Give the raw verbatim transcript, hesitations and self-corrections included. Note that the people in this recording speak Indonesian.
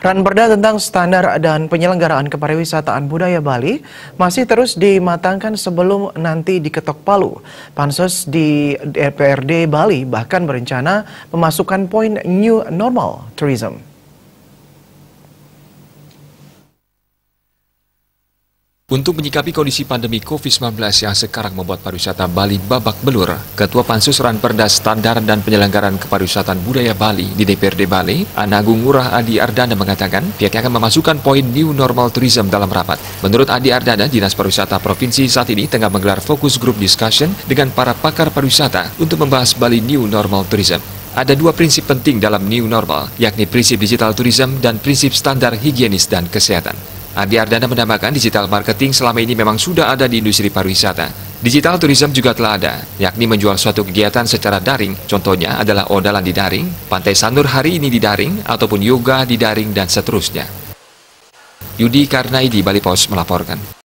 Ranperda tentang standar dan penyelenggaraan kepariwisataan budaya Bali masih terus dimatangkan sebelum nanti diketok palu. Pansus di D P R D Bali bahkan berencana memasukkan poin New Normal Tourism. Untuk menyikapi kondisi pandemi COVID sembilan belas yang sekarang membuat pariwisata Bali babak belur, Ketua Pansus Ranperda Standar dan Penyelenggaraan Kepariwisataan Budaya Bali di D P R D Bali, Anagung Ngurah Adi Ardana mengatakan pihaknya akan memasukkan poin New Normal Tourism dalam rapat. Menurut Adi Ardana, Dinas Pariwisata Provinsi saat ini tengah menggelar fokus group discussion dengan para pakar pariwisata untuk membahas Bali New Normal Tourism. Ada dua prinsip penting dalam New Normal, yakni prinsip digital tourism dan prinsip standar higienis dan kesehatan. Adi Ardana menambahkan digital marketing selama ini memang sudah ada di industri pariwisata. Digital tourism juga telah ada, yakni menjual suatu kegiatan secara daring. Contohnya adalah Odalan di daring, Pantai Sanur hari ini di daring, ataupun yoga di daring dan seterusnya. Yudi Karnaidi, Bali Pos melaporkan.